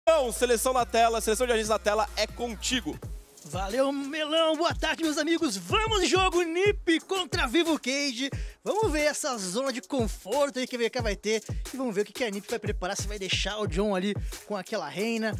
Então, seleção na tela, seleção de agentes na tela é contigo. Valeu, Melão! Boa tarde, meus amigos! Vamos jogo NiP contra Vivo Cage. Vamos ver essa zona de conforto aí que a VK vai ter. E vamos ver o que a NiP vai preparar. Se vai deixar o John ali com aquela reina.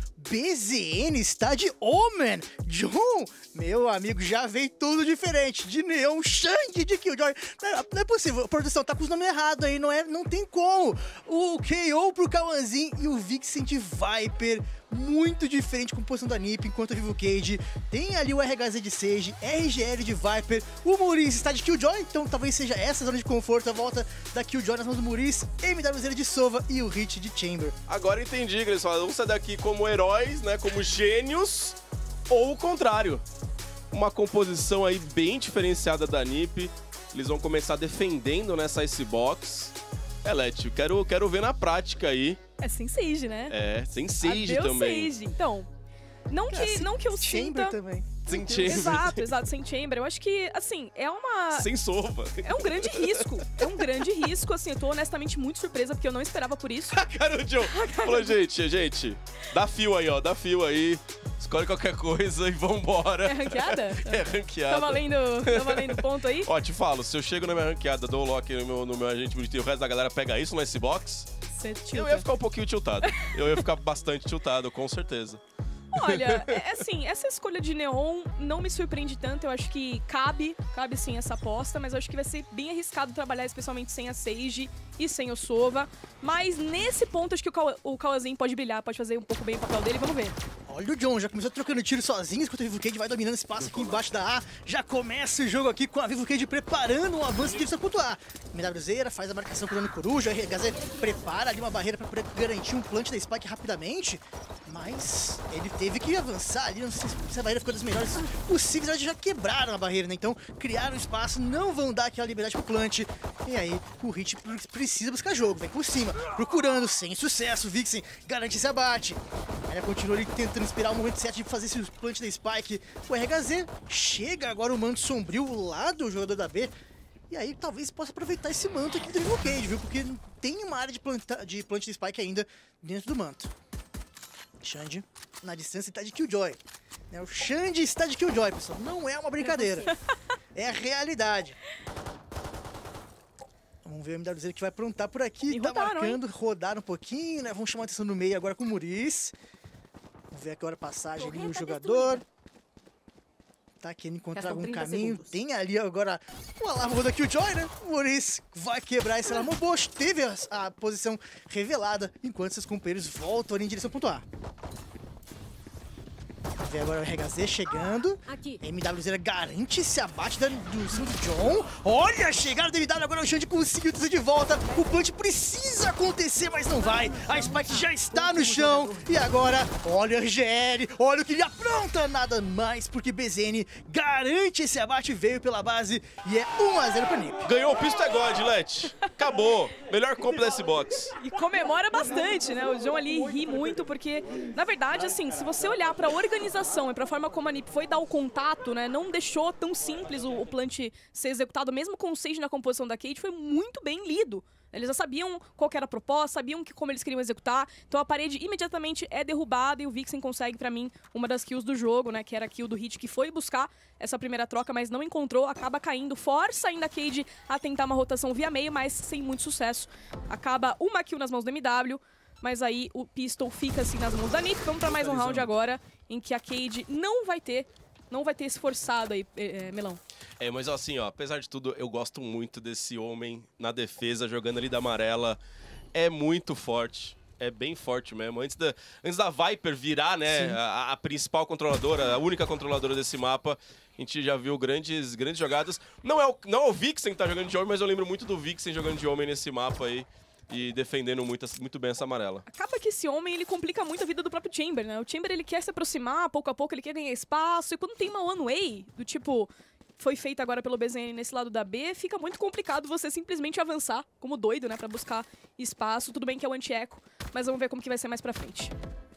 BZN está de Omen. John, meu amigo, já veio tudo diferente. De Neon, Shang, de Killjoy. Não é possível. A produção tá com os nomes errados aí. Não tem como. O KO pro Kawanzin e o Vixen de Viper. Muito diferente com a composição da NiP, enquanto o Vivo Cage tem ali o RHZ de Sage, RGL de Viper, o Maurice está de Killjoy, então talvez seja essa zona de conforto, a volta da Killjoy nas mãos do Maurice, MWZ de Sova e o Hit de Chamber. Agora entendi que eles falam, vamos sair daqui como heróis, né, como gênios, ou o contrário. Uma composição aí bem diferenciada da NiP, eles vão começar defendendo nessa Icebox. Letio, quero ver na prática aí. É sem Sage, né? É, sem Sage Adeus também. Sage. Então, não que eu Chamber sinta... também. Sem Chamber. Exato, sem Chamber. Eu acho que, assim, é uma... Sem Sova. É um grande risco. É um grande risco, assim, eu tô honestamente muito surpresa, porque eu não esperava por isso. Cara, o John falou, gente, dá fio aí, ó, dá fio aí. Escolhe qualquer coisa e vambora. É ranqueada? É ranqueada. Tá valendo ponto aí? Ó, te falo, se eu chego na minha ranqueada, dou o lock no meu agente bonitinho e o resto da galera pega isso no Icebox, eu ia ficar um pouquinho tiltado. Eu ia ficar bastante tiltado, com certeza. Olha, assim, essa escolha de Neon não me surpreende tanto. Eu acho que cabe sim essa aposta, mas eu acho que vai ser bem arriscado trabalhar, especialmente sem a Sage e sem o Sova. Mas nesse ponto, acho que o Kawanzin pode brilhar, pode fazer um pouco bem o papel dele. Vamos ver. Olha o John, já começou trocando tiro sozinho, enquanto o Vivo Cage vai dominando espaço aqui embaixo da A. Já começa o jogo aqui com a Vivo Cage preparando um avanço de direção ponto A. MWZ faz a marcação com o Dano Coruja, RHZ prepara ali uma barreira para garantir um plant da Spike rapidamente. Mas ele teve que avançar ali, não sei se a barreira ficou das melhores possíveis, eles já quebraram a barreira, né? Então criaram espaço, não vão dar aquela liberdade pro plant. E aí o Hit precisa buscar jogo, vem por cima, procurando, sem sucesso, o Vixen garante esse abate. Ele continua ali tentando esperar o momento certo de fazer esse plant da Spike. O RHZ chega agora o manto sombrio lá do jogador da B. E aí talvez possa aproveitar esse manto aqui do Vivo Cage, viu? Porque tem uma área de plant da Spike ainda dentro do manto. Xande na distância está de Killjoy. O Xande está de Killjoy, pessoal. Não é uma brincadeira. É a realidade. Vamos ver o MWZ que vai aprontar por aqui. E tá rodaram, marcando, rodaram um pouquinho, né? Vamos chamar a atenção no meio agora com o Maurice. Vamos ver agora a passagem ali no jogador. Tá querendo encontrar algum caminho. Segundos. Tem ali agora o alarme da Killjoy, né? O Maurice vai quebrar esse alarme. Bosch teve a posição revelada enquanto seus companheiros voltam ali em direção ao ponto A. Vamos ver agora o RHZ chegando. Aqui. MWZ garante esse abate do John. Olha a chegada do MW, agora o Xande conseguiu trazer de volta. O plant precisa acontecer, mas não vai. A Spike já está no chão. E agora, olha o RGL, olha o que ele apronta. Nada mais, porque BZN garante esse abate, veio pela base e é 1-0 pra NiP. Ganhou o Pisto é God, Let. Acabou. Melhor compra da Icebox. E comemora bastante, né? O John ali ri muito, porque, na verdade, assim, se você olhar pra organização e pra forma como a NiP foi dar o contato, né? Não deixou tão simples o plant ser executado, mesmo com o Sage na composição da Cade, foi muito bem lido. Eles já sabiam qual que era a proposta, sabiam como eles queriam executar, então a parede imediatamente é derrubada e o Vixen consegue, pra mim, uma das kills do jogo, né? Que era a kill do Hit, que foi buscar essa primeira troca, mas não encontrou, acaba caindo, força ainda a Cade a tentar uma rotação via meio, mas sem muito sucesso. Acaba uma kill nas mãos do MW, mas aí o Pistol fica assim nas mãos da NiP. Vamos pra mais um round agora, em que a Cade não vai ter esforçado aí, Melão. Mas assim, ó, apesar de tudo, eu gosto muito desse homem na defesa, jogando ali da amarela. É muito forte. É bem forte mesmo. Antes da Viper virar, né, a principal controladora, a única controladora desse mapa, a gente já viu grandes jogadas. Não é o Vixen que tá jogando de homem, mas eu lembro muito do Vixen jogando de homem nesse mapa aí. E defendendo muito bem essa amarela. Acaba que esse homem, ele complica muito a vida do próprio Chamber, né? O Chamber, ele quer se aproximar, pouco a pouco ele quer ganhar espaço. E quando tem uma one-way, do tipo, foi feita agora pelo BZN nesse lado da B, fica muito complicado você simplesmente avançar como doido, né? Pra buscar espaço. Tudo bem que é o anti-eco, mas vamos ver como que vai ser mais pra frente.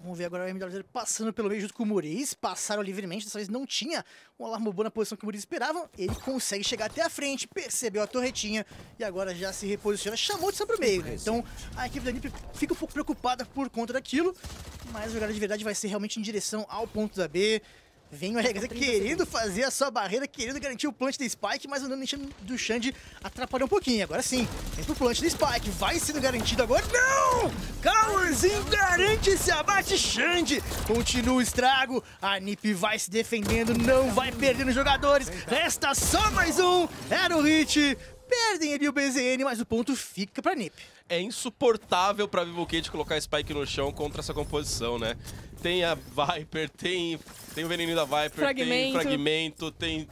Vamos ver agora o MWZ passando pelo meio junto com o Muriz. Passaram livremente, dessa vez não tinha um Alarmobô na posição que o Muriz esperavam. Ele consegue chegar até a frente, percebeu a torretinha e agora já se reposiciona. Chamou de para o meio, né? Então a equipe da NiP fica um pouco preocupada por conta daquilo. Mas a jogada de verdade vai ser realmente em direção ao ponto da B. Vem o RHZ querendo fazer a sua barreira, querendo garantir o plant da Spike, mas o dano do Xande atrapalhou um pouquinho. Agora sim, vem pro plant da Spike, vai sendo garantido agora. Não! Cowerzinho garante esse abate, Xande. Continua o estrago, a NiP vai se defendendo, não vai perdendo jogadores. Resta só mais um, era o hit. Perdem ali o BZN, mas o ponto fica pra NiP. É insuportável pra Vivocade colocar Spike no chão contra essa composição, né? Tem a Viper, tem o veneninho da Viper, tem fragmento, tem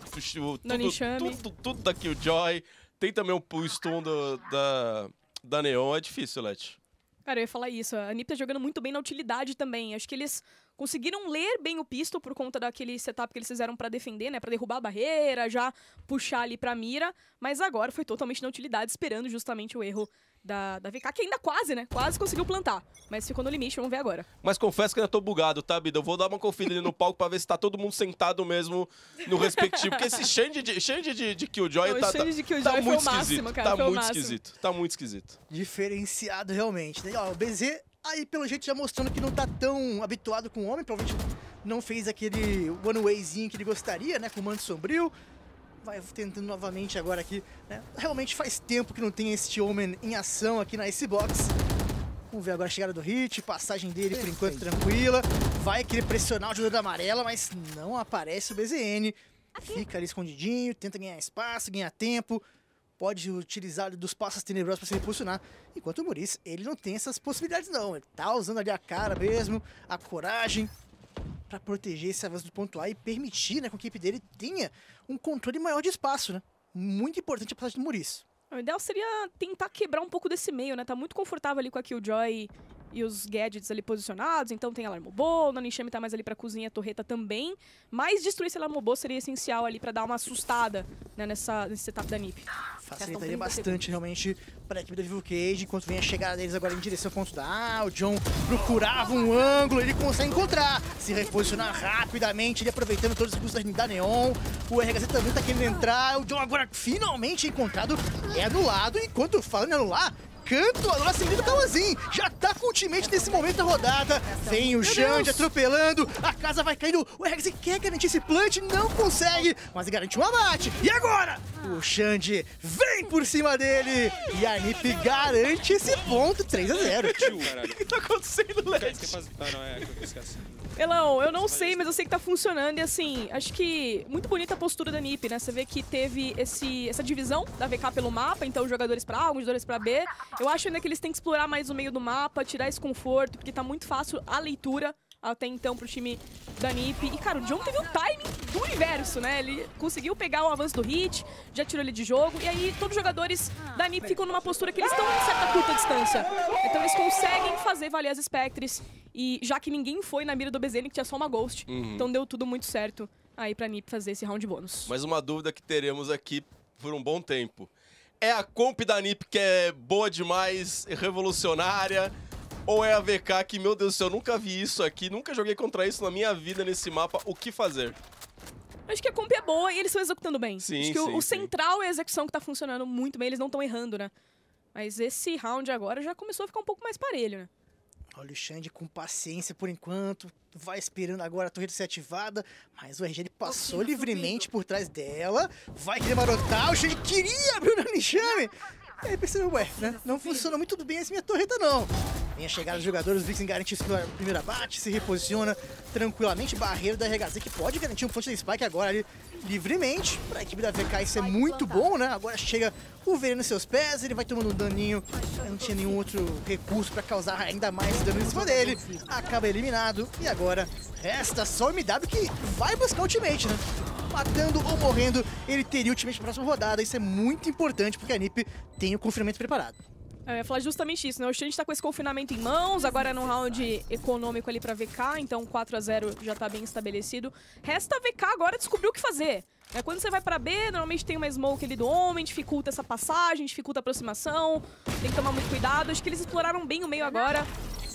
tudo da Killjoy, tem também o stun da Neon, é difícil, Let. Cara, eu ia falar isso, a NiP tá jogando muito bem na utilidade também, acho que eles conseguiram ler bem o pistol por conta daquele setup que eles fizeram pra defender, né, pra derrubar a barreira, já puxar ali pra mira, mas agora foi totalmente na utilidade, esperando justamente o erro da VK, que ainda quase, né? Quase conseguiu plantar. Mas ficou no limite, vamos ver agora. Mas confesso que ainda tô bugado, tá, Bida? Eu vou dar uma conferida ali no palco pra ver se tá todo mundo sentado mesmo no respectivo. Porque esse Xande de Killjoy não, tá muito máximo, esquisito. Cara, tá muito esquisito. Tá muito esquisito. Diferenciado, realmente. Né? Ó, o BZ, aí pelo jeito já mostrando que não tá tão habituado com o homem. Provavelmente não fez aquele one-wayzinho que ele gostaria, né? Com o manto sombrio. Vai tentando novamente agora aqui, né? Realmente faz tempo que não tem este Omen em ação aqui na Icebox. Vamos ver agora a chegada do hit, passagem dele por enquanto tranquila. Vai querer pressionar o jogador da amarela, mas não aparece o BZN. Fica ali escondidinho, tenta ganhar espaço, ganhar tempo. Pode utilizar dos passos tenebrosos para se reposicionar. Enquanto o Muriz, ele não tem essas possibilidades não. Ele tá usando ali a cara mesmo, a coragem, para proteger esse avanço do ponto A e permitir, né, que a equipe dele tenha um controle maior de espaço, né? Muito importante a passagem do Muriz. O ideal seria tentar quebrar um pouco desse meio, né? Tá muito confortável ali com a Killjoy e os gadgets ali posicionados, então tem Alarmobô, o Naninchame tá mais ali pra cozinha, a torreta também, mas destruir esse Alarmobô seria essencial ali pra dar uma assustada, né, nesse setup da NiP. Facilitaria bastante realmente para a equipe da Vivocade, enquanto vem a chegada deles agora em direção ao ponto da A. O John procurava um ângulo, ele consegue encontrar, se reposicionar rapidamente, ele aproveitando todos os recursos da Neon. O RHZ também tá querendo entrar, o John agora finalmente encontrado, é anulado, enquanto falando em anular, canto, a nossa menina Kawasin já tá com o ultimate nesse momento da rodada. Vem o Xande atropelando, a casa vai caindo. O RHZ quer garantir esse plant, não consegue, mas garantiu um abate. E agora? O Xande vem por cima dele e a NiP garante esse ponto 3-0. O que tá acontecendo, Led? Elão, eu não sei, mas eu sei que tá funcionando e assim, acho que muito bonita a postura da NiP, né? Você vê que teve essa divisão da VK pelo mapa, então jogadores pra A, alguns jogadores pra B. Eu acho ainda que eles têm que explorar mais o meio do mapa, tirar esse conforto, porque tá muito fácil a leitura até então pro time da NiP. E, cara, o John teve o timing do universo, né? Ele conseguiu pegar o avanço do hit, já tirou ele de jogo, e aí todos os jogadores da NiP ficam numa postura que eles estão em certa curta distância. Então eles conseguem fazer valer as Spectres, e já que ninguém foi na mira do BZN, que tinha só uma Ghost, então deu tudo muito certo aí pra NiP fazer esse round bônus. Mas uma dúvida que teremos aqui por um bom tempo. É a comp da NiP que é boa demais, revolucionária, ou é a VK que, meu Deus do céu, eu nunca vi isso aqui, nunca joguei contra isso na minha vida nesse mapa, o que fazer? Acho que a comp é boa e eles estão executando bem. Sim, acho que sim, o central é a execução que tá funcionando muito bem, eles não estão errando, né? Mas esse round agora já começou a ficar um pouco mais parelho, né? Olha o Xande com paciência por enquanto, vai esperando agora a torreta ser ativada, mas o RG ele passou livremente por trás dela, vai querer marotar, o Xande queria abrir o Naninchame, e aí percebeu, ué, né? Não funciona muito bem essa minha torreta não. Vem a chegada dos jogadores, o Vixen garante o primeiro abate, se reposiciona tranquilamente, barreira da RHZ que pode garantir um ponto da Spike agora ali livremente. Para a equipe da VK isso é muito bom, né? Agora chega o veneno nos seus pés, ele vai tomando um daninho, não tinha nenhum outro recurso para causar ainda mais dano em cima dele. Acaba eliminado e agora resta só o MW que vai buscar o ultimate, né? Matando ou morrendo, ele teria o ultimate na próxima rodada. Isso é muito importante porque a NiP tem o confinamento preparado. Eu ia falar justamente isso, né? O Xande tá com esse confinamento em mãos, agora é num round econômico ali pra VK, então 4-0 já tá bem estabelecido. Resta a VK agora descobrir o que fazer. Quando você vai pra B, normalmente tem uma smoke ali do homem, dificulta essa passagem, dificulta a aproximação, tem que tomar muito cuidado. Acho que eles exploraram bem o meio agora.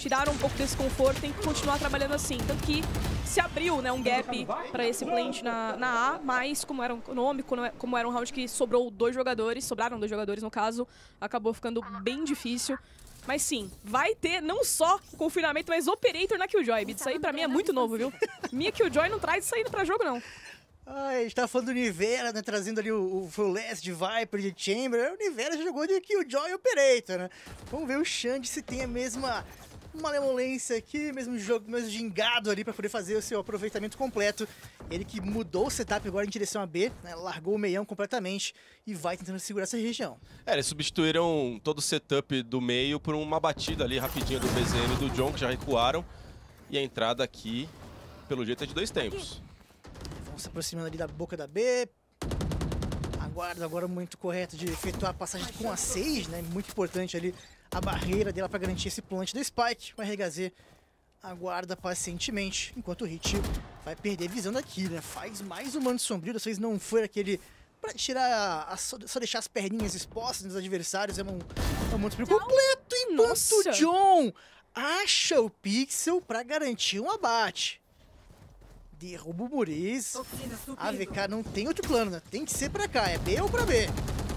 tiraram um pouco desse conforto, tem que continuar trabalhando assim. Tanto que se abriu, né, um gap para esse plant na A, mas como era um econômico, como era um round que sobraram 2 jogadores no caso, acabou ficando bem difícil. Mas sim, vai ter não só confinamento, mas Operator na Killjoy. Isso aí pra mim é muito novo, viu? Minha Killjoy não traz isso aí pra jogo, não. A gente tava falando do Nivera, né, trazendo ali o Last de Viper, de Chamber. O Nivera já jogou de Killjoy Operator, né? Vamos ver o Xande se tem a mesma malemolência aqui, mesmo jogo, mesmo gingado ali pra poder fazer o seu aproveitamento completo. Ele que mudou o setup agora em direção a B, né, largou o meião completamente e vai tentando segurar essa região. Eles substituíram todo o setup do meio por uma batida ali rapidinha do BZN e do John, que já recuaram. E a entrada aqui, pelo jeito, é de 2 tempos. Vão se aproximando ali da boca da B. Aguarda agora o momento correto de efetuar a passagem com a Sage, né? Muito importante ali a barreira dela para garantir esse plant do Spike. O RHZ aguarda pacientemente, enquanto o Hit vai perder visão daqui, né? Faz mais um Manto Sombrio, dessa vez não foi aquele para tirar, só deixar as perninhas expostas dos adversários, é um Manto Sombrio completo, enquanto o John acha o Pixel para garantir um abate. Derruba o Muriz. A AVK não tem outro plano, né? Tem que ser pra cá, é B ou pra B.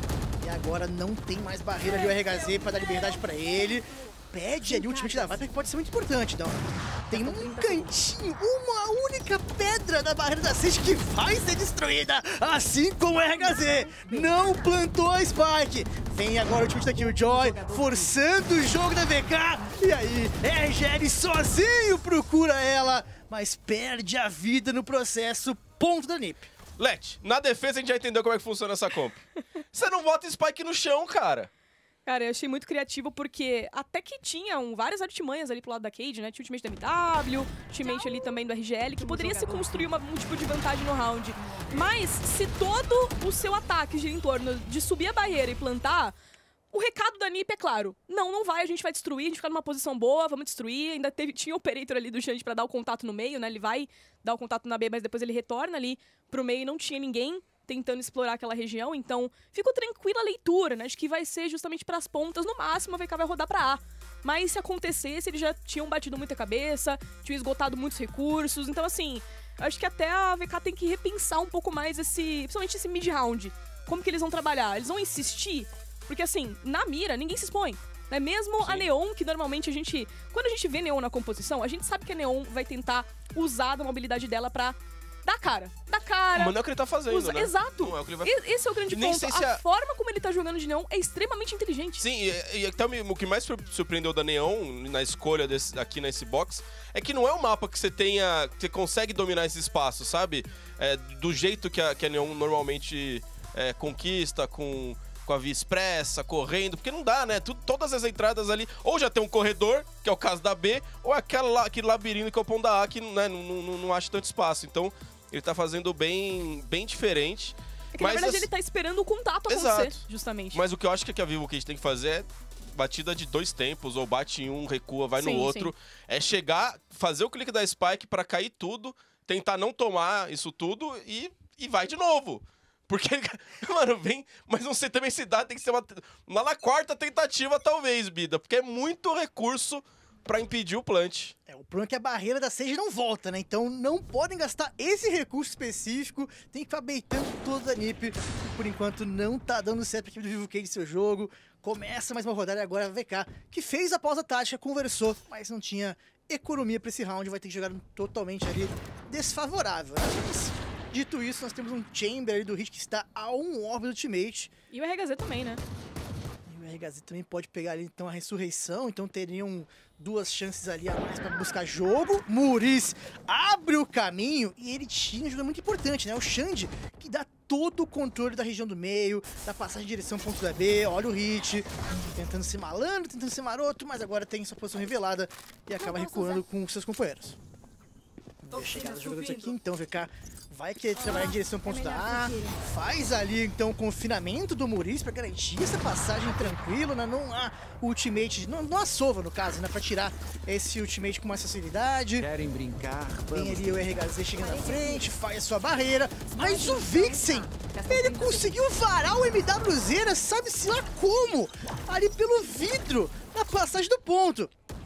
E agora não tem mais barreira ali o RHZ pra dar liberdade pra ele. Pede ali o ultimate da Viper, que pode ser muito importante, então. Tem um cantinho, uma única pedra da barreira da Sage que vai ser destruída, assim como o RHZ. Não plantou a Spike. Vem agora o ultimate da Killjoy, forçando o jogo da VK. E aí, RGL sozinho procura ela, mas perde a vida no processo. Ponto da NiP. Let, na defesa a gente já entendeu como é que funciona essa comp. Você não bota Spike no chão, cara. Cara, eu achei muito criativo porque até que tinham várias artimanhas ali pro lado da Cade, né? Tinha o ultimate da MW, ultimate ali também do RGL, que poderia se construir um tipo de vantagem no round. Mas se todo o seu ataque gira em torno de subir a barreira e plantar, o recado da NiP é claro. Não vai, a gente vai destruir, a gente fica numa posição boa, vamos destruir. Ainda tinha o Operator ali do Xande pra dar o contato no meio, né? Ele vai dar o contato na B, mas depois ele retorna ali pro meio e não tinha ninguém tentando explorar aquela região, então ficou tranquila a leitura, né? Acho que vai ser justamente pras pontas, no máximo a VK vai rodar pra A. Mas se acontecesse, eles já tinham batido muita cabeça, tinham esgotado muitos recursos, então assim, acho que até a VK tem que repensar um pouco mais principalmente esse mid-round. Como que eles vão trabalhar? Eles vão insistir? Porque assim, na mira, ninguém se expõe. Né? Mesmo Sim. A Neon, que normalmente quando a gente vê Neon na composição, a gente sabe que a Neon vai tentar usar da mobilidade dela pra dar cara. Mas não é o que ele tá fazendo, né? Exato. Não é o que ele vai... Esse é o grande ponto. A forma como ele tá jogando de Neon é extremamente inteligente. Sim, e até o que mais surpreendeu da Neon na escolha aqui nesse box é que não é um mapa que você consegue dominar esse espaço, sabe? Do jeito que a Neon normalmente conquista, com a via expressa, correndo, porque não dá, né? Todas as entradas ali, ou já tem um corredor, que é o caso da B, ou aquele labirinto que é o pão da A, que né, não acha tanto espaço. Então, ele tá fazendo bem diferente. É que, na verdade, ele tá esperando o contato acontecer, justamente. Mas o que eu acho que a Vivo Cage tem que fazer é batida de 2 tempos, ou bate em um, recua, vai no outro. Sim. É chegar, fazer o clique da Spike pra cair tudo, tentar não tomar isso tudo e vai de novo. Porque, mano, mas não sei também se dá, tem que ser lá na 4ª tentativa, talvez, Bida. Porque é muito recurso pra impedir o plant. O problema é que a barreira da Sage não volta, né? Então não podem gastar esse recurso específico. Tem que ficar baitando toda a NiP. Por enquanto não tá dando certo pra equipe do Vivo Cage seu jogo. Começa mais uma rodada e agora a VK, que fez a pausa tática, conversou, mas não tinha economia pra esse round. Vai ter que jogar totalmente ali desfavorável, né? Dito isso, nós temos um Chamber ali do Hit que está a um orb do ultimate. E o RHZ também, né? E o RHZ também pode pegar ali então a ressurreição, então teriam 2 chances ali a mais para buscar jogo. Muriz abre o caminho e ele tinha ajuda muito importante, né? O Xande, que dá todo o controle da região do meio, da passagem em direção ao ponto da B. Olha o Hit, tentando ser malandro, tentando ser maroto, mas agora tem sua posição revelada e acaba recuando com seus companheiros. Vamos ver a chegada dos jogadores aqui, então VK vai querer trabalhar em direção ao ponto da A, faz ali então o confinamento do Muriz para garantir essa passagem tranquila, né? Não há ultimate, não há sova no caso, né? Para tirar esse ultimate com mais facilidade. Querem brincar? Vem ali o RHZ chegando na frente, faz sua barreira, mas o Vixen, ele conseguiu varar o MWZ, sabe-se lá como, ali pelo vidro, na passagem do ponto.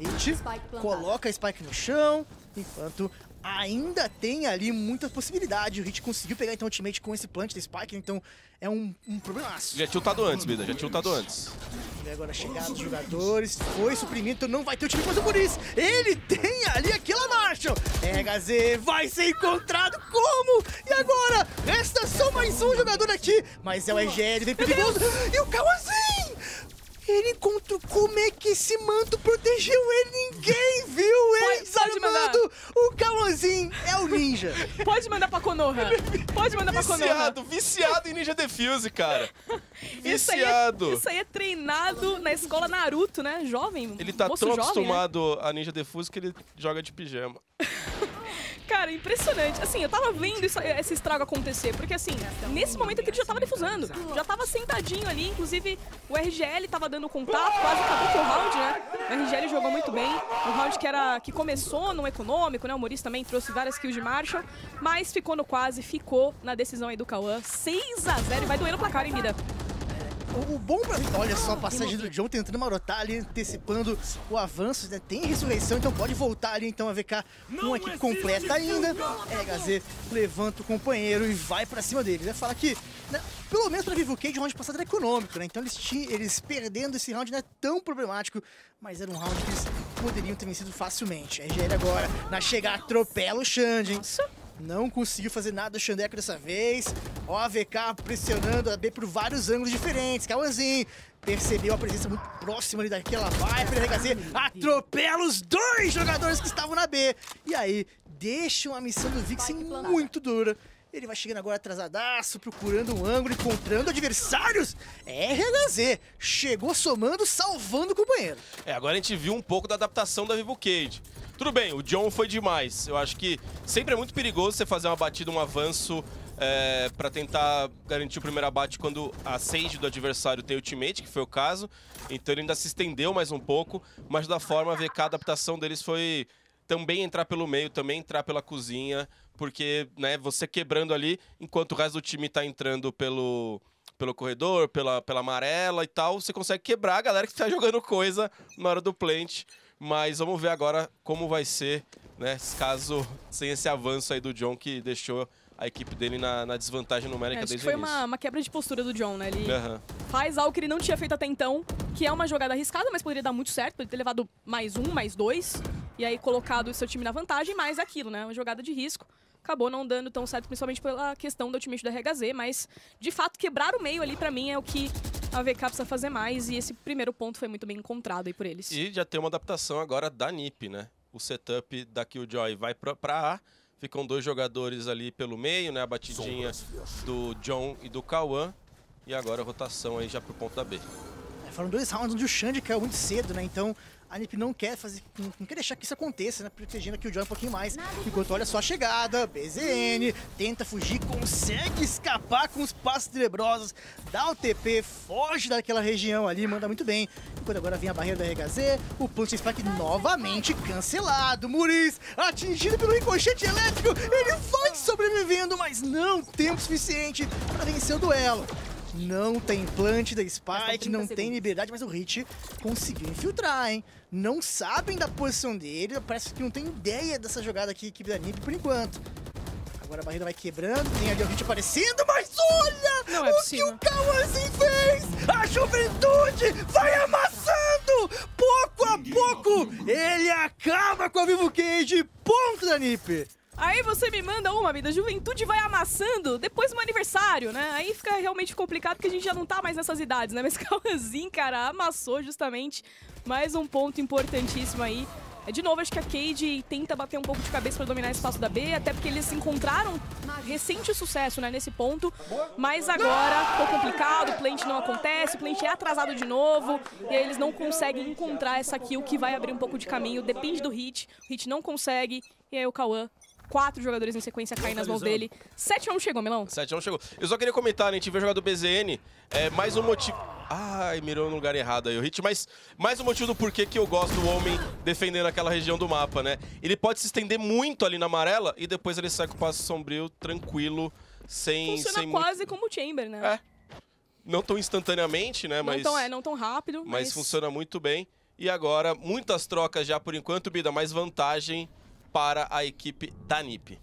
Hit coloca a Spike no chão, enquanto ainda tem ali muita possibilidade. O Hit conseguiu pegar então o ultimate com esse plant da Spike, então é um problemaço. Já tinha ultado antes, Bida, já tinha ultado antes. E agora a chegada dos jogadores, foi suprimido, então não vai ter o time, mas o Muriz, ele tem ali aquela Marshall. RHZ vai ser encontrado como? E agora? Resta só mais um jogador aqui, mas é o EGL, vem perigoso. E o Kawazin! Ele encontrou como é que esse manto protegeu ele, ninguém viu ele desarmando. O Kawazin é o ninja. Pode mandar pra Konoha. Pode mandar pra Konoha. Viciado em Ninja Defuse, cara. Viciado. Isso aí é treinado na escola Naruto, né? Jovem. Ele tá moço tão jovem, acostumado a Ninja Defuse que ele joga de pijama. Cara, impressionante. Assim, eu tava vendo esse estrago acontecer, porque assim, nesse momento aqui ele já tava defusando. Já tava sentadinho ali, inclusive o RGL tava dando contato, quase acabou com o round, né? O RGL jogou muito bem. Um round que começou no econômico, né? O Muriz também trouxe várias kills de Marshall, mas ficou no quase, ficou na decisão aí do Cauã. 6-0 e vai doer no placar, hein, Mida? O bom pra mim, olha só a passagem do John tentando marotar ali, antecipando o avanço, né? Tem ressurreição, então pode voltar ali, então a VK com uma equipe completa ainda. RHZ levanta o companheiro e vai pra cima dele. Vai falar que, né, pelo menos pra Vivo Cage, o round passado era econômico, né? Então eles perdendo esse round não é tão problemático, mas era um round que eles poderiam ter vencido facilmente. RGL agora, na chegada, atropela o Xande, hein? Não conseguiu fazer nada do Xandeco dessa vez. Ó, a VK pressionando a B por vários ângulos diferentes. Kawazin percebeu a presença muito próxima ali daquela Viper. RHZ atropela os dois jogadores que estavam na B. E aí, deixa uma missão do Vixen muito dura. Ele vai chegando agora atrasadaço, procurando um ângulo, encontrando adversários. RHZ chegou somando, salvando o companheiro. Agora a gente viu um pouco da adaptação da Vivo Cage. Tudo bem, o John foi demais. Eu acho que sempre é muito perigoso você fazer uma batida, um avanço pra tentar garantir o primeiro abate quando a Sage do adversário tem ultimate, que foi o caso. Então ele ainda se estendeu mais um pouco, mas da forma a VK, a adaptação deles foi também entrar pelo meio, também entrar pela cozinha, porque, né, você quebrando ali, enquanto o resto do time tá entrando pelo corredor, pela amarela e tal, você consegue quebrar a galera que tá jogando coisa na hora do plant. Mas vamos ver agora como vai ser, né, caso sem esse avanço aí do John, que deixou a equipe dele na desvantagem numérica desde o início. Acho que foi uma quebra de postura do John, né? Ele faz algo que ele não tinha feito até então, que é uma jogada arriscada, mas poderia dar muito certo, poderia ter levado mais um, mais dois, e aí colocado o seu time na vantagem, mas aquilo, né? Uma jogada de risco. Acabou não dando tão certo, principalmente pela questão do ultimate do RHZ, mas, de fato, quebrar o meio ali, pra mim, é o que a VK precisa fazer mais, e esse primeiro ponto foi muito bem encontrado aí por eles. E já tem uma adaptação agora da NiP, né? O setup da Killjoy vai pra A, ficam dois jogadores ali pelo meio, né? A batidinha do John e do Cauã, e agora a rotação aí já pro ponto da B. Foram dois rounds onde o Xande caiu muito cedo, né? Então a NiP não quer deixar que isso aconteça, né? Protegendo aqui o John um pouquinho mais. Enquanto olha só a chegada, BZN tenta fugir, consegue escapar com os passos tenebrosos, dá o TP, foge daquela região ali, manda muito bem. Enquanto agora vem a barreira da RHZ, o Punch Spike novamente cancelado. Muriz atingido pelo ricochete elétrico, ele vai sobrevivendo, mas não tempo suficiente para vencer o duelo. Não tem plant da Spike, não tem liberdade, mas o Hit conseguiu infiltrar, hein? Não sabem da posição dele, parece que não tem ideia dessa jogada aqui, equipe da NiP, por enquanto. Agora a barreira vai quebrando, tem ali o Hit aparecendo, mas olha o que o Kawazin fez! A juventude vai amassando! Pouco a pouco, ele acaba com a Vivo Cage, ponto da NiP! Aí você me manda uma, vida, a juventude vai amassando depois do meu aniversário, né? Aí fica realmente complicado porque a gente já não tá mais nessas idades, né? Mas Kawazin, cara, amassou justamente mais um ponto importantíssimo aí. De novo, acho que a Cade tenta bater um pouco de cabeça para dominar o espaço da B, até porque eles encontraram recente sucesso, né, nesse ponto. Mas agora ficou complicado, o plant não acontece, o plant é atrasado de novo, e aí eles não conseguem encontrar essa kill que vai abrir um pouco de caminho, depende do Hit, o Hit não consegue, e aí o Cauã, 4 jogadores em sequência caem nas mãos dele. 7-1 chegou, Melão. 7-1 chegou. Eu só queria comentar, né, a gente viu jogar do BZN, mais um motivo... Ai, mirou no lugar errado aí o Hit, mas mais um motivo do porquê que eu gosto do homem defendendo aquela região do mapa, né? Ele pode se estender muito ali na amarela e depois ele sai com o passo sombrio, tranquilo, sem... Funciona quase como o Chamber, né? Não tão instantaneamente, né? Não tão rápido, mas funciona muito bem. E agora, muitas trocas já por enquanto, Bida, mais vantagem para a equipe da NiP.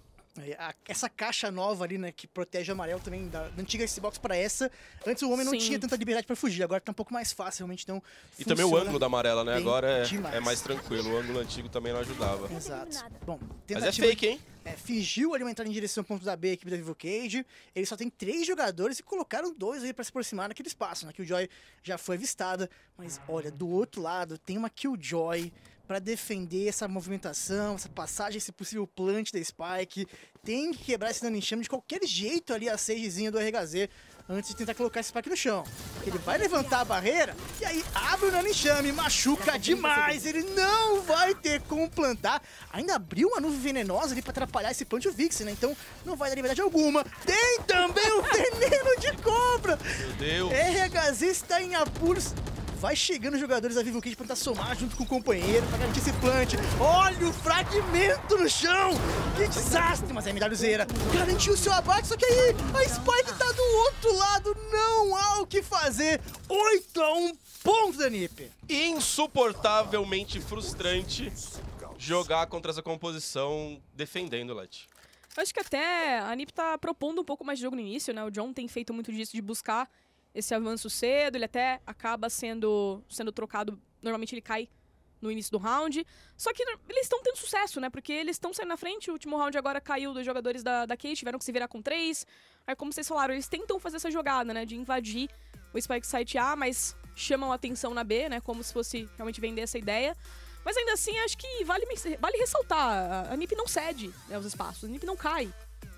Essa caixa nova ali, né, que protege o amarelo também, da antiga Icebox para essa. Antes o homem não Sim. tinha tanta liberdade para fugir, agora tá um pouco mais fácil, realmente não E também o ângulo da amarela, né? bem Agora demais. é mais tranquilo. O ângulo antigo também não ajudava. Exato. Bom, Mas é fake, hein? Fingiu ali uma entrada em direção ao ponto da B, a equipe da Vivo Cage. Ele só tem 3 jogadores e colocaram 2 aí pra se aproximar naquele espaço, né? Killjoy já foi avistada, mas olha, do outro lado tem uma Killjoy pra defender essa movimentação, essa passagem, esse possível plant da Spike. Tem que quebrar esse dano enxame de qualquer jeito ali a sagezinha do RHZ antes de tentar colocar esse Spike no chão. Porque ele vai levantar a barreira e aí abre o nano enxame, machuca demais, ele não vai ter como plantar. Ainda abriu uma nuvem venenosa ali pra atrapalhar esse plant o Vixen, né? Então não vai dar liberdade alguma. Tem também o veneno de cobra! Meu Deus! RHZ está em apuros. Vai chegando os jogadores da Vivo Cage pra tentar somar junto com o companheiro pra garantir esse plant. Olha o fragmento no chão! Que desastre! Mas a MWZera garantiu o seu abate, só que aí a Spike tá do outro lado. Não há o que fazer. 8-1, ponto da NiP. Insuportavelmente frustrante jogar contra essa composição defendendo, Let. Acho que até a NiP tá propondo um pouco mais de jogo no início, né? O John tem feito muito disso, de buscar esse avanço cedo, ele até acaba sendo trocado, normalmente ele cai no início do round, só que eles estão tendo sucesso, né, porque eles estão saindo na frente, o último round agora caiu dos jogadores da Cage, tiveram que se virar com 3, aí como vocês falaram, eles tentam fazer essa jogada, né, de invadir o Spike Site A, mas chamam a atenção na B, né, como se fosse realmente vender essa ideia, mas ainda assim acho que vale ressaltar, a NiP não cede, né, os espaços, a NiP não cai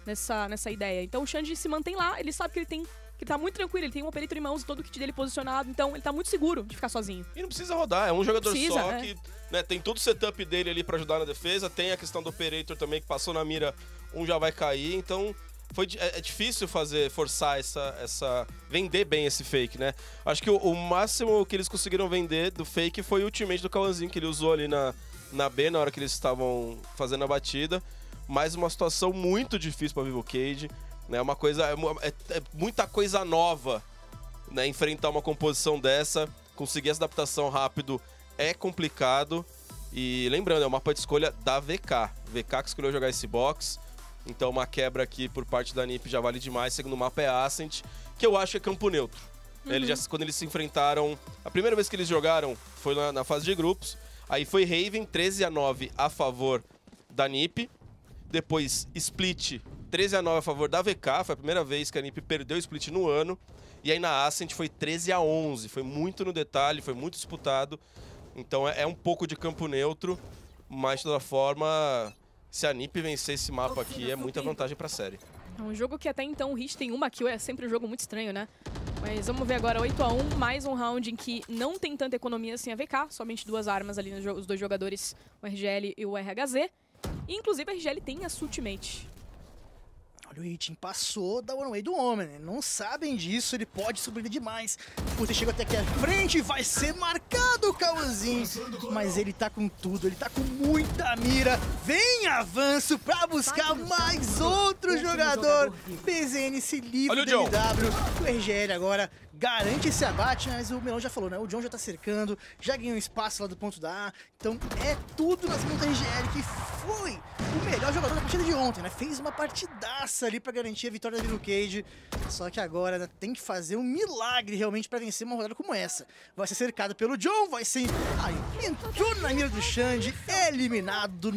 nessa ideia, então o Xande se mantém lá, ele sabe que ele tá muito tranquilo, ele tem um Operator em mãos e todo o kit dele posicionado, então ele tá muito seguro de ficar sozinho. E não precisa rodar, é um jogador só né? que, né, tem todo o setup dele ali pra ajudar na defesa, tem a questão do Operator também que passou na mira, um já vai cair, então é difícil forçar vender bem esse fake, né? Acho que o máximo que eles conseguiram vender do fake foi o ultimate do Kawanzinho que ele usou ali na B, na hora que eles estavam fazendo a batida, mas uma situação muito difícil pra Vivo Cage. É uma coisa, é muita coisa nova, né? Enfrentar uma composição dessa, conseguir essa adaptação rápido é complicado. E lembrando, é um mapa de escolha da VK. VK que escolheu jogar esse box. Então uma quebra aqui por parte da NiP já vale demais. Segundo mapa é Ascent, que eu acho que é campo neutro. Quando eles se enfrentaram, a primeira vez que eles jogaram foi na fase de grupos. Aí foi Raven, 13-9 a favor da NiP. Depois Split, 13-9 a favor da VK, foi a primeira vez que a NiP perdeu o split no ano. E aí na Ascent foi 13-11, foi muito no detalhe, foi muito disputado. Então é um pouco de campo neutro, mas de toda forma, se a NiP vencer esse mapa aqui, é muita vantagem pra série. É um jogo que até então o Hit tem uma kill, é sempre um jogo muito estranho, né? Mas vamos ver agora 8-1, mais um round em que não tem tanta economia assim a VK, somente 2 armas ali, os 2 jogadores, o RGL e o RHZ. E inclusive a RGL tem a ultimate. Olha, o Itin passou da one way do homem, né? Não sabem disso, ele pode sobreviver demais. Você chega até aqui à frente, vai ser marcado o Kawanzinho. Mas ele tá com tudo, ele tá com muita mira. Vem avanço pra buscar mais outro jogador. PZN se livra do MW. O RGL agora garante esse abate, mas o Melão já falou, né? O John já tá cercando, já ganhou espaço lá do ponto da A. Então é tudo nas mãos da RGL, que foi o melhor jogador da partida de ontem, né? Fez uma partidaça ali pra garantir a vitória da Vivo Cage. Só que agora, né, tem que fazer um milagre realmente pra vencer uma rodada como essa. Vai ser cercado pelo John, vai ser... Ai, entrou na mira do Xande, eliminado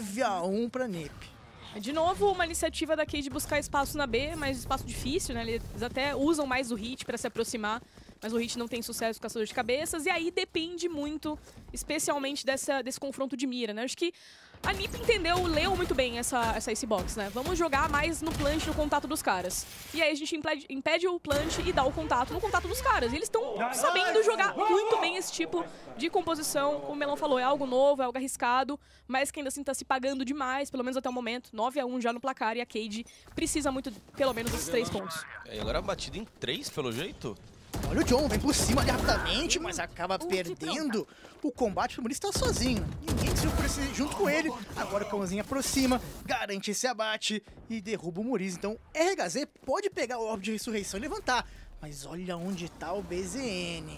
9-1 pra NiP. De novo, uma iniciativa da Cage de buscar espaço na B, mas espaço difícil, né? Eles até usam mais o Hit para se aproximar, mas o Hit não tem sucesso com caçador de cabeças, e aí depende muito, especialmente desse confronto de mira, né? Acho que a NiP leu muito bem essa Icebox, né? Vamos jogar mais no plant, no contato dos caras. E aí a gente impede o plant e dá o contato no contato dos caras. E eles estão sabendo jogar muito bem esse tipo de composição. Como o Melão falou, é algo novo, é algo arriscado, mas que ainda assim tá se pagando demais, pelo menos até o momento. 9-1 já no placar, e a Cage precisa muito, pelo menos, desses 3 pontos. E agora a batida em 3, pelo jeito? Olha o John, vem por cima ali rapidamente, mas acaba perdendo o combate. O Muriz tá sozinho, ninguém se oferece junto com ele. Agora o Cãozinho aproxima, garante esse abate e derruba o Muriz. Então RHZ pode pegar o orbe de ressurreição e levantar. Mas olha onde tá o BZN, hein?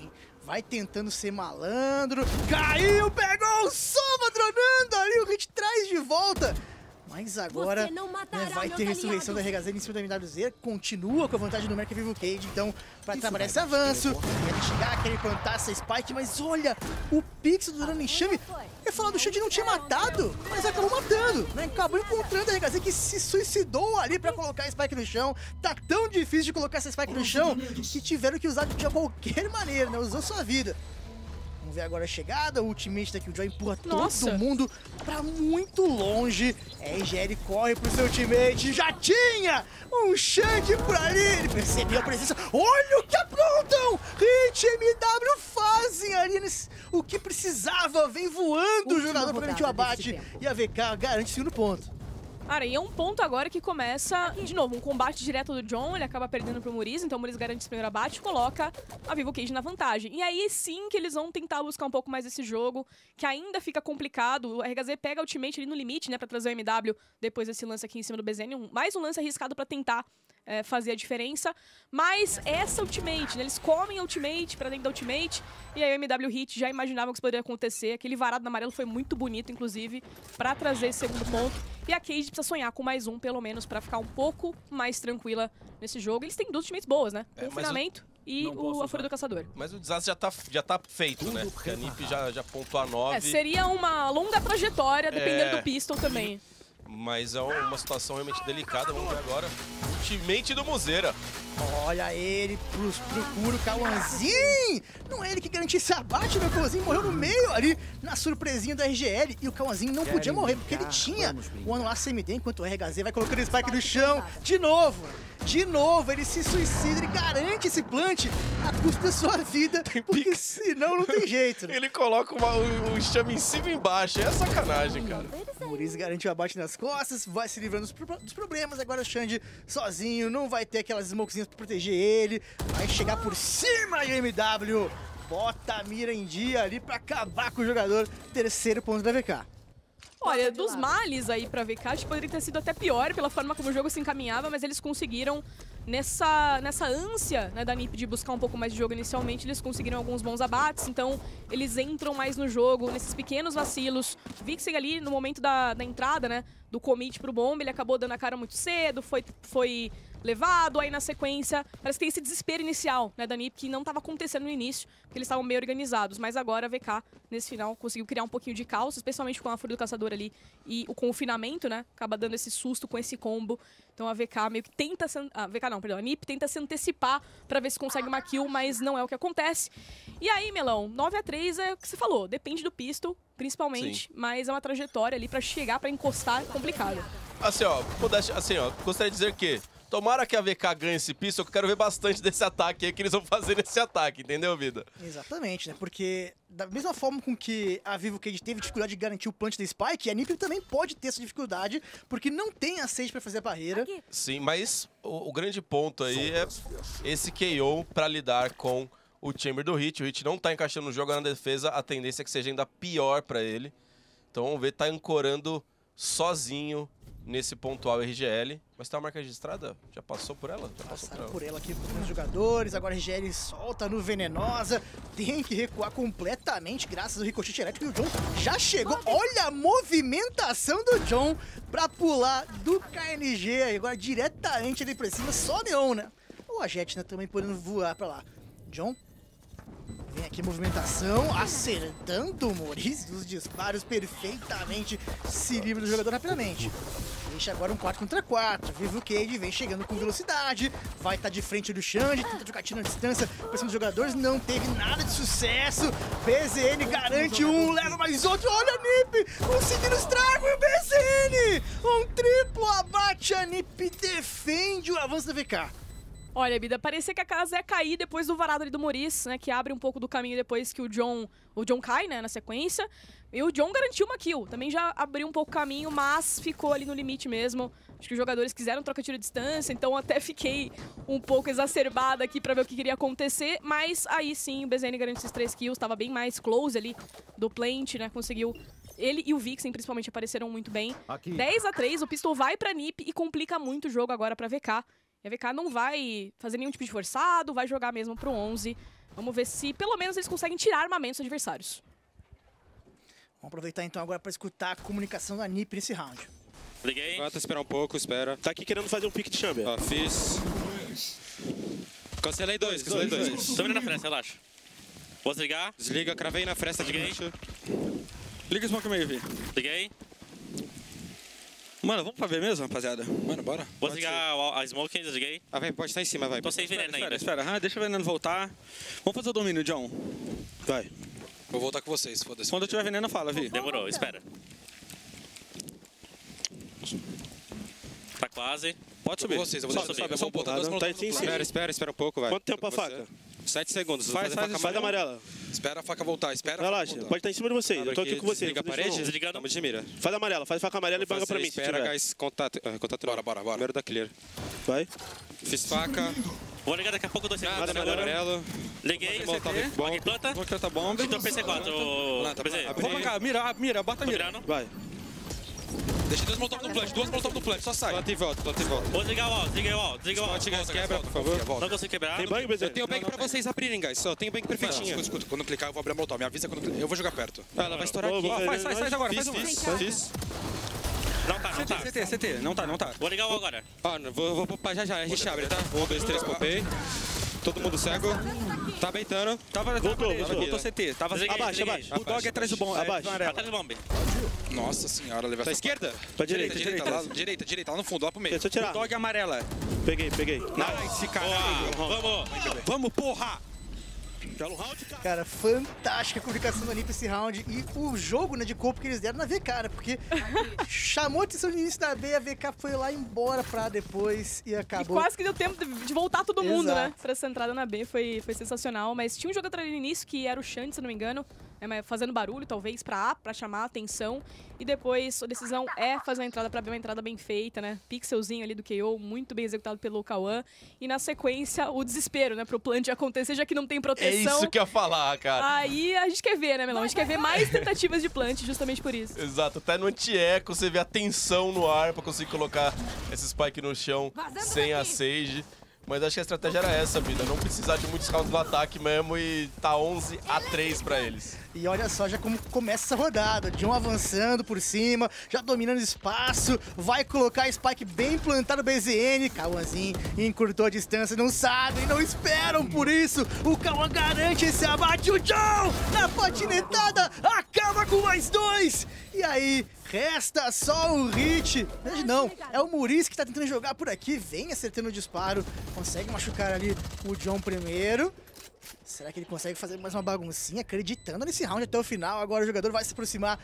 vai tentando ser malandro. Caiu, pegou o Sova dronando ali, o Hit traz de volta. Mas agora vai ter ressurreição da Regazeira em cima da MWZ, continua com a vantagem numérica Vivo Cage, então vai trabalhar esse avanço, vai chegar, querer plantar essa Spike, mas olha, o Pixel do dano enxame, eu ia falar do Xande não tinha matado, mas acabou matando, né? Acabou encontrando a Regazeira que se suicidou ali pra colocar a Spike no chão, tá tão difícil de colocar essa Spike no chão, que tiveram que usar de qualquer maneira, né? Usou sua vida. Vamos ver agora a chegada, o ultimate da Killjoy empurra todo mundo pra muito longe. RGL corre pro seu ultimate, já tinha um Xande por ali, ele percebeu a presença. Olha o que aprontam! Hit MW fazem ali o que precisava, vem voando o jogador pra garantir o abate e a VK garante o segundo ponto. Cara, e é um ponto agora que começa, de novo, um combate direto do John, ele acaba perdendo pro Muriz, então o Muriz garante esse primeiro abate e coloca a Vivo Cage na vantagem. E aí sim que eles vão tentar buscar um pouco mais esse jogo, que ainda fica complicado. O RHZ pega o ultimate ali no limite, né, pra trazer o MW depois desse lance aqui em cima do BZN, mais um lance arriscado pra tentar fazer a diferença, mas essa ultimate, né, eles comem a ultimate pra dentro da ultimate, e aí o MW Hit já imaginavam que isso poderia acontecer, aquele varado no amarelo foi muito bonito, inclusive, pra trazer esse segundo ponto, e a Cage precisa sonhar com mais um, pelo menos, pra ficar um pouco mais tranquila nesse jogo. Eles têm duas ultimates boas, né, confinamento e a Fúria do Caçador. Mas o desastre já tá feito, né, porque a NiP já pontou a 9. Seria uma longa trajetória, dependendo do pistol também. Mas é uma situação realmente delicada. Vamos ver agora. Ultimate do Muzeira. Olha ele, procura o Cauãzinho. Não é ele que garantiu esse abate, né? O Cauãzinho morreu no meio ali, na surpresinha da RGL. E o Cauãzinho não podia morrer, porque ele tinha o anular CMD, enquanto o RHZ vai colocando o Spike no chão. De novo, ele se suicida, ele garante esse plant a custo da sua vida, porque senão não tem jeito. Né? Ele coloca o chame em cima e embaixo, é sacanagem, cara. O Muriz garante o abate nas costas, vai se livrando dos problemas, agora o Xande sozinho, não vai ter aquelas smokezinhas pra proteger ele, vai chegar por cima e o MW bota a mira em dia ali pra acabar com o jogador, terceiro ponto da VK. Olha, dos males aí pra VK, acho que poderia ter sido até pior pela forma como o jogo se encaminhava, mas eles conseguiram, nessa ânsia, né, da NiP de buscar um pouco mais de jogo inicialmente, eles conseguiram alguns bons abates, então eles entram mais no jogo, nesses pequenos vacilos. Vixen ali, no momento da entrada, né, do commit pro bomb, ele acabou dando a cara muito cedo, foi levado, aí na sequência, parece que tem esse desespero inicial, né, da NiP, que não estava acontecendo no início, porque eles estavam meio organizados, mas agora a VK, nesse final, conseguiu criar um pouquinho de caos, especialmente com a Fúria do Caçador ali, e o confinamento, né, acaba dando esse susto com esse combo, então a VK meio que tenta, a NiP tenta se antecipar pra ver se consegue uma kill, mas não é o que acontece. E aí, Melão, 9-3 é o que você falou, depende do pistol, principalmente, mas é uma trajetória ali pra chegar, pra encostar, complicado. Assim, ó, gostaria de dizer que tomara que a VK ganhe esse pistol, que eu quero ver bastante desse ataque aí que eles vão fazer nesse ataque, entendeu, vida? Exatamente, né? Porque da mesma forma com que a Vivo Cage teve dificuldade de garantir o punch da Spike, a NiP também pode ter essa dificuldade, porque não tem a Sage pra fazer a barreira. Sim, mas o grande ponto aí é esse KO pra lidar com o Chamber do Hit. O Hit não tá encaixando no jogo na defesa, a tendência é que seja ainda pior pra ele. Então vamos ver, tá ancorando sozinho nesse pontual RGL. Mas tem uma marca registrada? Já passou por ela? Já passou por ela aqui com os jogadores. Agora a RGL solta no Venenosa. Tem que recuar completamente graças ao ricochete elétrico. E o John já chegou. Olha a movimentação do John pra pular do KNG. Agora diretamente ali pra cima. Só Neon, né? Ou a Jet, né? Também podendo voar pra lá. John vem aqui, movimentação, acertando o Muriz dos disparos perfeitamente, se livra do jogador rapidamente. Deixa agora um 4 contra 4, Vivo Cage vem chegando com velocidade, vai estar de frente do Xande, tenta jogar tiro na distância pra cima dos jogadores, não teve nada de sucesso. BZN garante um, leva mais outro, olha a NiP, conseguindo estrago e o BZN! Um triplo abate, a NiP defende o avanço da VK. Olha, Bida, parecia que a casa ia cair depois do varado ali do Muriz, né? Que abre um pouco do caminho depois que o John cai, né? Na sequência. E o John garantiu uma kill. Também já abriu um pouco o caminho, mas ficou ali no limite mesmo. Acho que os jogadores quiseram trocar tiro de distância, então até fiquei um pouco exacerbada aqui pra ver o que queria acontecer. Mas aí sim, o BZN garantiu esses 3 kills. Tava bem mais close ali do plant, né? Conseguiu... Ele e o Vixen, principalmente, apareceram muito bem. 10-3, o pistol vai pra NiP e complica muito o jogo agora pra VK. E a VK não vai fazer nenhum tipo de forçado, vai jogar mesmo pro 11. Vamos ver se pelo menos eles conseguem tirar armamentos dos adversários. Vamos aproveitar então agora para escutar a comunicação da NiP nesse round. Liguei. Bota, esperar um pouco, espera. Tá aqui querendo fazer um pique de chamber. Ó, fiz. Cancelei dois. Tô vindo na frente, relaxa. Vou desligar. Desliga, cravei na fresta de Liguei. gancho. Liga o smoke meio, Vi. Liguei. Mano, vamos pra ver mesmo, rapaziada? Mano, bora. Vou desligar a smoke, desliguei. Ah, vai, pode estar em cima, vai. Tô sem veneno ainda. Espera. Deixa o veneno voltar. Vamos fazer o domínio, John. Vai. Vou voltar com vocês, foda-se. Quando eu tiver veneno, fala, Vi. Demorou, espera. Tá quase. Pode subir. Vocês, eu vou Sobe, subir. sobe, Eu vou botar dois Tá molotov em no cima. plant. Espera um pouco, vai. Quanto tempo a Você. faca? 7 segundos. Vou Faz fazer faca da amarela. amarela. Espera a faca voltar, espera a faca Relaxa, voltar. pode estar em cima de vocês. Abre Eu tô aqui com você. Desliga a Deixa eu- parede. Desligando. Tamo de mira. Faz amarela, faz faca amarela e paga pra mim. Se Espera, tiver. guys. Contato Bora. Primeiro da clear. Vai. Fiz faca. Vou ligar daqui a pouco 2 segundos. Nada, Agora. Amarelo. Liguei. Molotov bom. Alguém planta. Vou cantar bomba. Então PC4. Planta, BZ. planta. Vou pagar. Mira, bota a mira. mirando. Vai. Deixa dois molotov no plant, duas molotov no plant, só sai. Planta e volta. Vou desligar o wall, desliguei o wall. Volta, guys, quebra, volta, por favor. volta. Não consigo quebrar. Tem banho, BZ? Eu tenho bank pra vocês abrirem, guys. Só tenho bank perfeitinho. Escuta. Quando eu clicar, eu vou abrir a molotov. Me avisa quando eu vou jogar perto. Ah, ela vai estourar aqui. Ó, faz agora, Fiz, faz uma. fiz. Não tá. CT. Não tá. Vou ligar o wall agora. Ó, vou popar já. A gente abre, tá? 1, 2, 3, popei. Todo mundo cego. Tá beitando. Voltou CT. Tava Desliguei, abaixo. desliguei. O dog é atrás do bom. Abaixo. Atrás do bomb. Nossa senhora, levei Tá à essa esquerda? Pra direita. direita, lá no fundo, lá pro meio. Deixa eu tirar. O dog é amarela. Peguei. Nice, caralho. Vamos, porra! Belo round, cara. Cara, fantástica a comunicação da NiP esse round e o jogo, né, de corpo que eles deram na VK, né, porque chamou a atenção no início da B, a VK foi lá embora pra depois e E acabou. quase que deu tempo de voltar todo mundo, Exato. né? Pra essa entrada na B, foi sensacional. Mas tinha um jogador ali no início que era o Xande, se não me engano, mas fazendo barulho, talvez, pra A, pra chamar a atenção. E depois a decisão é fazer a entrada pra B, uma entrada bem feita, né? Pixelzinho ali do KO, muito bem executado pelo Cauã. E na sequência, o desespero, né? Pro plant acontecer, já que não tem É proteção. isso que eu ia falar, cara. Aí a gente quer ver, né, Melão? A gente quer ver mais tentativas de plant, justamente por isso. Exato, até no anti-eco você vê a tensão no ar pra conseguir colocar esse spike no chão sem a Sage. Mas acho que a estratégia era essa, vida. Não precisar de muitos rounds no ataque mesmo e tá 11-3 pra eles. E olha só já como começa essa rodada. John avançando por cima, já dominando espaço, vai colocar Spike bem plantado no BZN. Cauãzinho encurtou a distância, não sabem, não esperam por isso. O Cauã garante esse abate. O John na patinetada acaba com mais 2. E aí, resta só o Hit. Não, é o Muricy que tá tentando jogar por aqui. Vem acertando o disparo, consegue machucar ali o John primeiro. Será que ele consegue fazer mais uma baguncinha, acreditando nesse round até o final? Agora o jogador vai se aproximar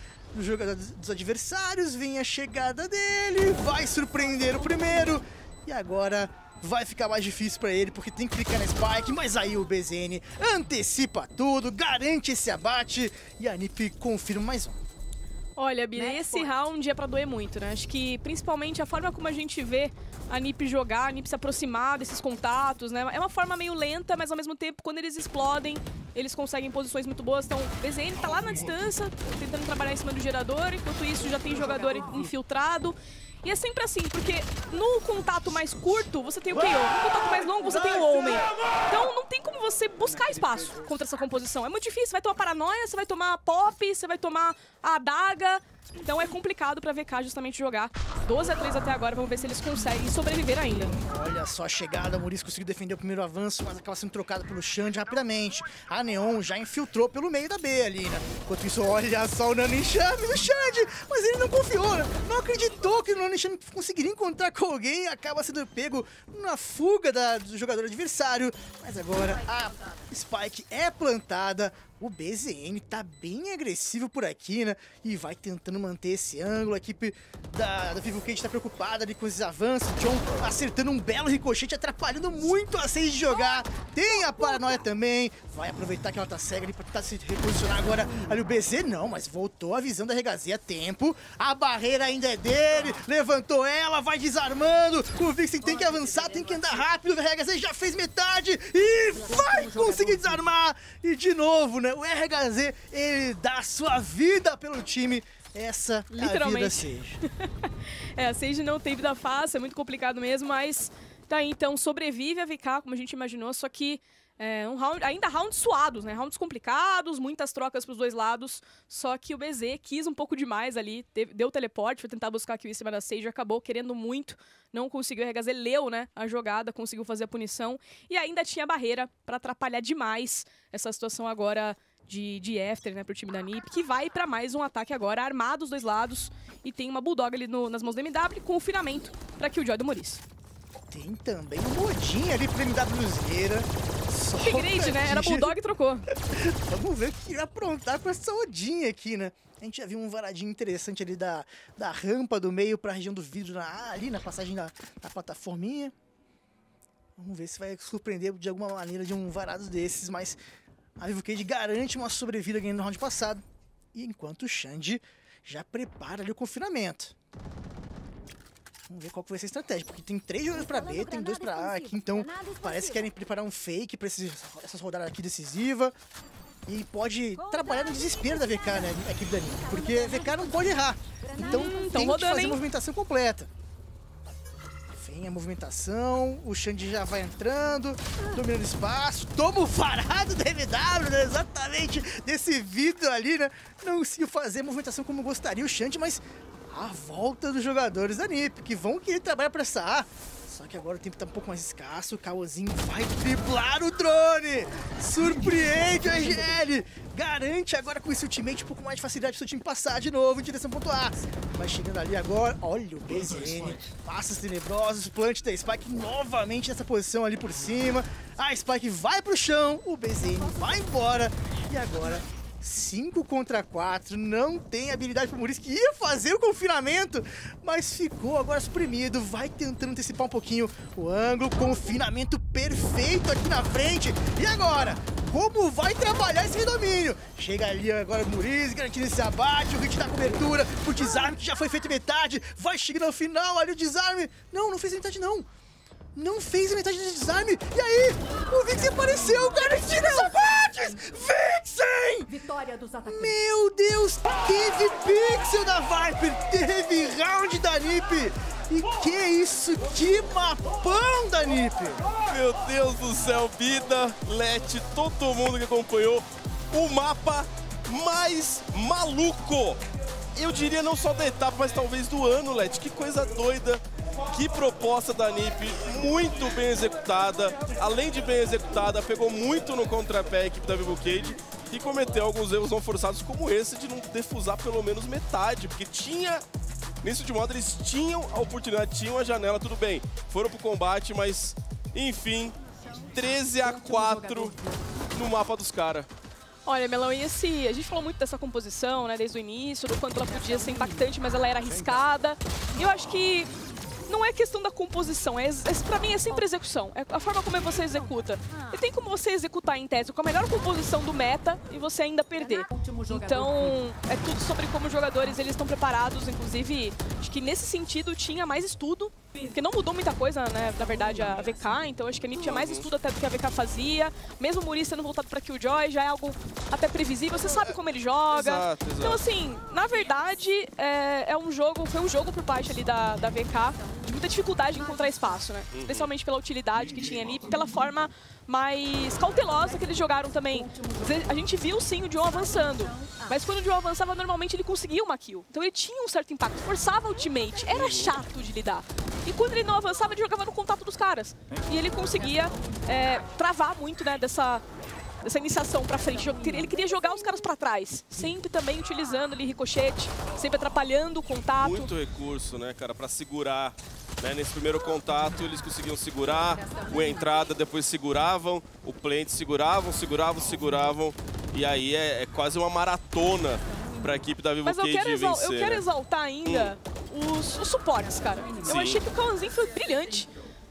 dos adversários, vem a chegada dele, vai surpreender o primeiro. E agora vai ficar mais difícil pra ele, porque tem que clicar na Spike, mas aí o BZN antecipa tudo, garante esse abate e a NiP confirma mais um. Olha, Bia, esse round é pra doer muito, né? Acho que principalmente a forma como a gente vê a NiP jogar, a NiP se aproximar desses contatos, né? É uma forma meio lenta, mas ao mesmo tempo, quando eles explodem, eles conseguem posições muito boas. Então, o BZN tá lá na distância, tentando trabalhar em cima do gerador, enquanto isso já tem jogador infiltrado. E é sempre assim, porque no contato mais curto, você tem o KO. No contato mais longo, você tem o Omen. Então, não tem como você buscar espaço contra essa composição. É muito difícil. Você vai tomar paranoia, você vai tomar pop, você vai tomar a adaga. Então, é complicado pra VK justamente jogar. 12-3 até agora, vamos ver se eles conseguem sobreviver ainda. Olha só a chegada, o Muricy conseguiu defender o primeiro avanço, mas acaba sendo trocado pelo Xande rapidamente. A Neon já infiltrou pelo meio da B ali, né? Enquanto isso, olha só o Nano Enxame no Xande, mas ele não confiou, né? Não acreditou que o Nano Enxame conseguiria encontrar com alguém, acaba sendo pego na fuga do jogador adversário. Mas agora a Spike é plantada. O BZN tá bem agressivo por aqui, né? E vai tentando manter esse ângulo. A equipe da Vivo Cage tá preocupada ali com esses avanços. John acertando um belo ricochete, atrapalhando muito a Sage de jogar. Tem a paranoia também. Vai aproveitar que ela tá cega ali pra tentar se reposicionar agora. Ali o BZ não, mas voltou a visão da Regazzi a tempo. A barreira ainda é dele. Levantou ela, vai desarmando. O Vixen tem que avançar, tem que andar rápido. A Regazzi já fez metade e vai conseguir desarmar. E de novo, né? O RHZ, ele dá a sua vida pelo time. Essa é a vida da Sage. A Sage não tem vida fácil, é muito complicado mesmo, mas tá aí, então sobrevive a VK, como a gente imaginou, só que Ainda rounds suados, né? Rounds complicados, muitas trocas pros dois lados. Só que o BZ quis um pouco demais ali, deu teleporte, foi tentar buscar aqui em cima da Sage, acabou querendo muito, não conseguiu. O RHZ leu, né, a jogada, conseguiu fazer a punição. E ainda tinha barreira pra atrapalhar demais essa situação agora de after, né, pro time da NiP, que vai pra mais um ataque agora, armado os dois lados. E tem uma Bulldog ali nas mãos do MW, com confinamento pra Killjoy do Maurice. Tem também um modinho ali pro MWZera. Upgrade, né? Era Bulldog e trocou. Vamos ver o que irá aprontar com essa Odin aqui, né? A gente já viu um varadinho interessante ali da rampa do meio pra região do vidro, ali na passagem da plataforminha. Vamos ver se vai surpreender de alguma maneira de um varado desses, mas a Vivo Cage garante uma sobrevida ganhando no round passado. E enquanto o Xande já prepara ali o confinamento. Vamos ver qual que vai ser a estratégia, porque tem 3 jogadores pra B, tem 2 pra A aqui, então parece que querem preparar um fake pra essas rodadas aqui decisivas. E pode trabalhar no desespero da VK, né, a equipe da NiP, porque a VK não pode errar. Então tem que fazer a movimentação completa. Vem a movimentação, o Xande já vai entrando, dominando espaço, toma o varado da MW, né, exatamente desse vidro ali, né. Não conseguiu fazer a movimentação como gostaria o Xande, mas a volta dos jogadores da NiP, que vão querer trabalhar pra essa A. Só que agora o tempo tá um pouco mais escasso, o Caozinho vai driblar o drone! Surpreende o EGL! Garante agora com esse ultimate um pouco mais de facilidade pro seu time passar de novo em direção ponto A. Vai chegando ali agora, olha o BZN, passos tenebrosos, plant da Spike novamente nessa posição ali por cima. A Spike vai pro chão, o BZN vai embora e agora 5 contra 4, não tem habilidade pro Maurice, que ia fazer o confinamento, mas ficou agora suprimido, vai tentando antecipar um pouquinho o ângulo, confinamento perfeito aqui na frente, e agora, como vai trabalhar esse domínio? Chega ali agora o Maurice, garantindo esse abate, o hit da cobertura, o desarme que já foi feito metade, vai chegando ao final ali o desarme, não fez metade não. Não fez a metade do desarme. E aí, o Vixen apareceu, garantindo os abates! Vixen! Vitória dos atacantes. Meu Deus, teve Pixel da Viper, teve round da NiP. E que isso, que mapão da NiP! Meu Deus do céu, Vida, Leti, todo mundo que acompanhou o mapa mais maluco. Eu diria não só da etapa, mas talvez do ano, Leti. Que coisa doida. Que proposta da NiP, muito bem executada. Além de bem executada, pegou muito no contrapé a equipe da Vivo Cage e cometeu alguns erros não forçados como esse de não defusar pelo menos metade, porque tinha, nesse último modo, eles tinham a oportunidade, tinham a janela, tudo bem. Foram pro combate, mas, enfim, 13-4 no mapa dos caras. Olha, Melão, e a gente falou muito dessa composição, né, desde o início, do quanto ela podia ser impactante, mas ela era arriscada. E eu acho que não é questão da composição, pra mim é sempre execução, é a forma como você executa. E tem como você executar em tese com a melhor composição do meta e você ainda perder. Então, é tudo sobre como os jogadores eles estão preparados, inclusive, acho que nesse sentido tinha mais estudo, porque não mudou muita coisa, né, na verdade, a VK, então acho que a NiP tinha mais estudo até do que a VK fazia, mesmo o Maurice sendo voltado pra Killjoy, já é algo até previsível, você sabe como ele joga. Exato. Então, assim, na verdade, foi um jogo por parte ali da VK, de muita dificuldade em encontrar espaço, né? Especialmente pela utilidade que tinha ali, pela forma mais cautelosa que eles jogaram também. A gente viu sim o John avançando, mas quando o John avançava, normalmente ele conseguia uma kill. Então ele tinha um certo impacto, forçava o ultimate, era chato de lidar. E quando ele não avançava, ele jogava no contato dos caras. E ele conseguia travar muito, né, dessa iniciação pra frente. Ele queria jogar os caras pra trás, sempre também utilizando ali ricochete, sempre atrapalhando o contato. Muito recurso, né, cara, pra segurar. Né, nesse primeiro contato eles conseguiam segurar, o entrada depois seguravam, o plant seguravam, e aí é quase uma maratona pra equipe da Vivo Cage vencer. Mas eu quero exaltar ainda os suportes, cara. Sim. Eu achei que o Caozinho foi brilhante.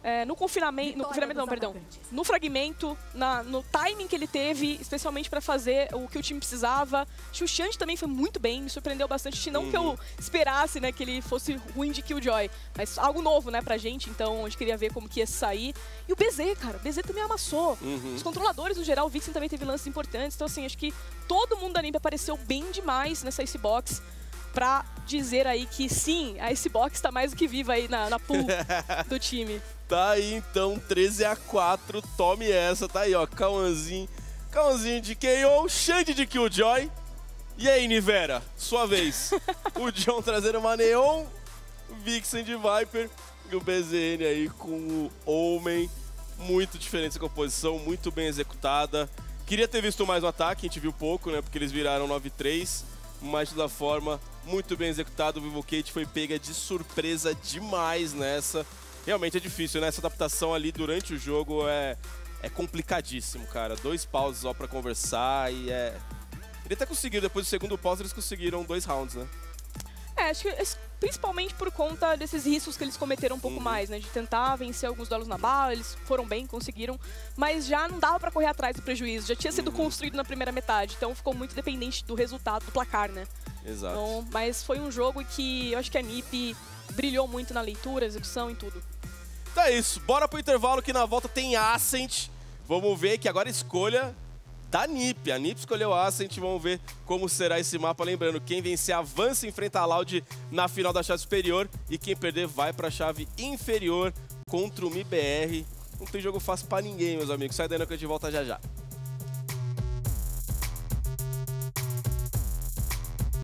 No fragmento, no timing que ele teve, especialmente para fazer o que o time precisava. O Xande também foi muito bem, me surpreendeu bastante. Não que eu esperasse, né, que ele fosse ruim de Killjoy, mas algo novo, né, pra gente, então a gente queria ver como que ia sair. E o BZ, cara, o BZ também amassou. Os controladores, no geral, o Vixen também teve lances importantes, então assim, acho que todo mundo da NiP apareceu bem demais nessa Icebox. pra dizer aí que sim, a Icebox tá mais do que viva aí na pool do time. Tá aí então, 13-4, tome essa, tá aí ó, Cauãzinho de KO, Xande de Killjoy. E aí, Nivera, sua vez. O John trazendo uma Neon, Vixen de Viper e o BZN aí com o Omen. Muito diferente essa composição, muito bem executada. Queria ter visto mais um ataque, a gente viu pouco, né, porque eles viraram 9-3. Mas de toda forma, muito bem executado. O Vivo Kate foi pega de surpresa demais nessa. Realmente é difícil, né? Essa adaptação ali durante o jogo é complicadíssimo, cara. 2 pauses só pra conversar e Ele até conseguiu, depois do segundo pause, eles conseguiram 2 rounds, né? Acho que principalmente por conta desses riscos que eles cometeram um pouco mais, né? De tentar vencer alguns duelos na bala, eles foram bem, conseguiram. Mas já não dava pra correr atrás do prejuízo, já tinha sido construído na primeira metade. Então ficou muito dependente do resultado, do placar, né? Exato. Então, mas foi um jogo que eu acho que a NiP brilhou muito na leitura, execução e tudo. Então é isso, bora pro intervalo que na volta tem Ascent. Vamos ver que agora a escolha da NiP. A NiP escolheu Ascent, vamos ver como será esse mapa. Lembrando, quem vencer avança e enfrenta a Loud na final da chave superior e quem perder vai pra chave inferior contra o MIBR. Não tem jogo fácil pra ninguém, meus amigos. Sai daí que a gente volta já já.